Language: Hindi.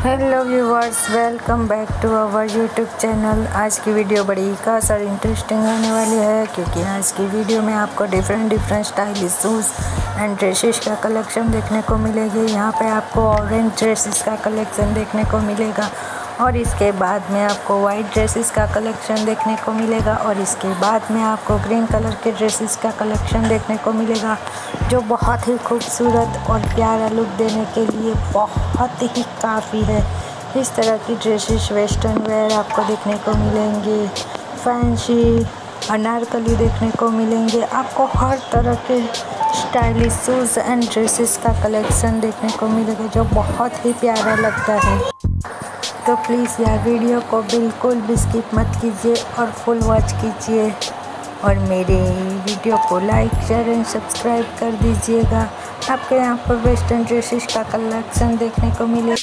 Hello viewers, welcome back to our YouTube channel. आज की वीडियो बड़ी खास और इंटरेस्टिंग होने वाली है, क्योंकि आज की वीडियो में आपको different stylish shoes and dresses का कलेक्शन देखने को मिलेगी। यहाँ पे आपको ऑरेंज ड्रेसेस का कलेक्शन देखने को मिलेगा, और इसके बाद में आपको वाइट ड्रेसेस का कलेक्शन देखने को मिलेगा, और इसके बाद में आपको ग्रीन कलर के ड्रेसेस का कलेक्शन देखने को मिलेगा, जो बहुत ही खूबसूरत और प्यारा लुक देने के लिए बहुत ही काफ़ी है। इस तरह की ड्रेसेस वेस्टर्न वेयर आपको देखने को मिलेंगे, फैंसी अनारकली देखने को मिलेंगे। आपको हर तरह के स्टाइलिश शूज़ एंड ड्रेसेस का कलेक्शन देखने को मिलेगा, जो बहुत ही प्यारा लगता है। तो प्लीज़ यार, वीडियो को बिल्कुल भी स्किप मत कीजिए और फुल वॉच कीजिए, और मेरे वीडियो को लाइक शेयर एंड सब्सक्राइब कर दीजिएगा। आपको यहाँ पर वेस्टर्न ड्रेसेस का कलेक्शन देखने को मिलेगा।